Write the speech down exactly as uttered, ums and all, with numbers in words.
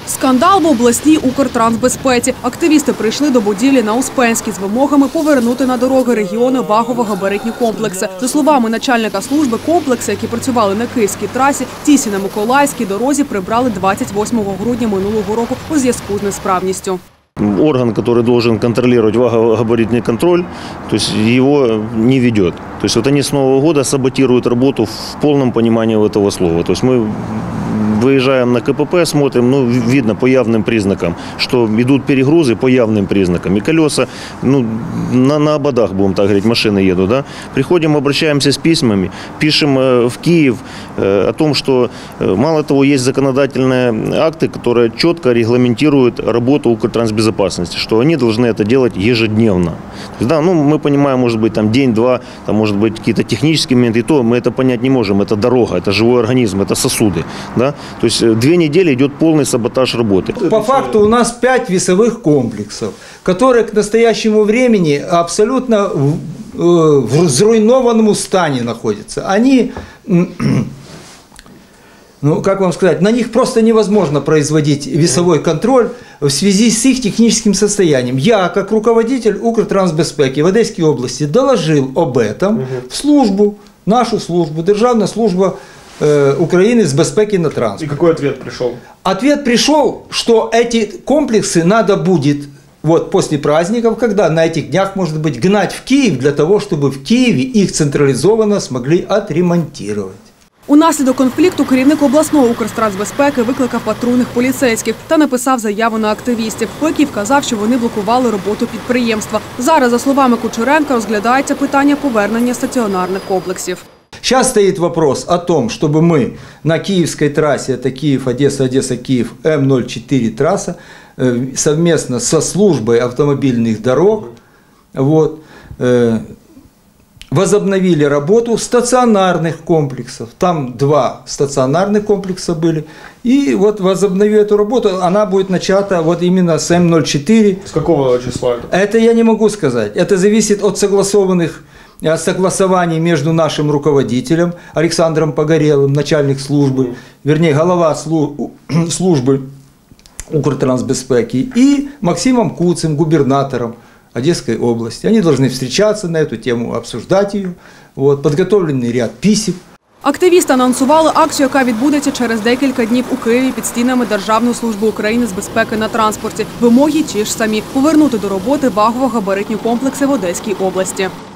Скандал в обласній Укртрансбезпеці. Активісти прийшли до будівлі на Успенській з вимогами повернути на дороги регіону вагово-габаритні комплекси. За словами начальника служби, комплекси, які працювали на Київській трасі, тісі на Миколаївській дорозі прибрали двадцять восьмого грудня минулого року у зв'язку з несправністю. Орган, который должен контролировать вагово-габаритный контроль, то есть его не ведет. То есть вот они с Нового года саботируют работу в полном понимании этого слова. То есть мы выезжаем на КПП, смотрим, ну, видно по явным признакам, что идут перегрузы по явным признакам. И колеса, ну, на, на ободах, будем так говорить, машины едут, да. Приходим, обращаемся с письмами, пишем в Киев о том, что, мало того, есть законодательные акты, которые четко регламентируют работу Укртрансбезопасности, что они должны это делать ежедневно. То есть, да, ну, мы понимаем, может быть, там день-два, там, может быть, какие-то технические моменты, и то мы это понять не можем. Это дорога, это живой организм, это сосуды, да. То есть две недели идет полный саботаж работы. По факту у нас пять весовых комплексов, которые к настоящему времени абсолютно в, в зруйнованном стані находятся. Они, ну как вам сказать, на них просто невозможно производить весовой контроль в связи с их техническим состоянием. Я, как руководитель Укртрансбезпеки в Одесской области, доложил об этом в службу, нашу службу, Державная служба Украины с безпеки на транспорт. И какой ответ пришел? Ответ пришел, что эти комплексы надо будет вот после праздников, когда на этих днях, может быть, гнать в Киев для того, чтобы в Киеве их централизованно смогли отремонтировать. Унаслідок конфлікту керівник обласної Укртрансбезпеки викликав патрульних поліцейських та написав заяву на активістів, у якій вказав, що вони блокували роботу підприємства. Зараз, за словами Кучеренка, розглядається питання повернення стаціонарних комплексів. Сейчас стоит вопрос о том, чтобы мы на Киевской трассе, это Киев-Одесса, Одесса-Киев, М ноль четыре трасса, совместно со службой автомобильных дорог, вот, возобновили работу стационарных комплексов. Там два стационарных комплекса были. И вот возобновив эту работу, она будет начата вот именно с М ноль четыре. С какого числа это? Это я не могу сказать. Это зависит от согласованных согласований между нашим руководителем Александром Погорелым, начальник службы, вернее, голова службы Укртрансбезпеки, и Максимом Куцем, губернатором Одесской области. Они должны встречаться на эту тему, обсуждать ее. Вот, подготовленный ряд писем. Активісти анонсували акцію, яка відбудеться через декілька днів у Києві під стінами Державної служби України з безпеки на транспорті. Вимоги ті ж самі – повернути до роботи вагово-габаритні комплекси в Одеській області.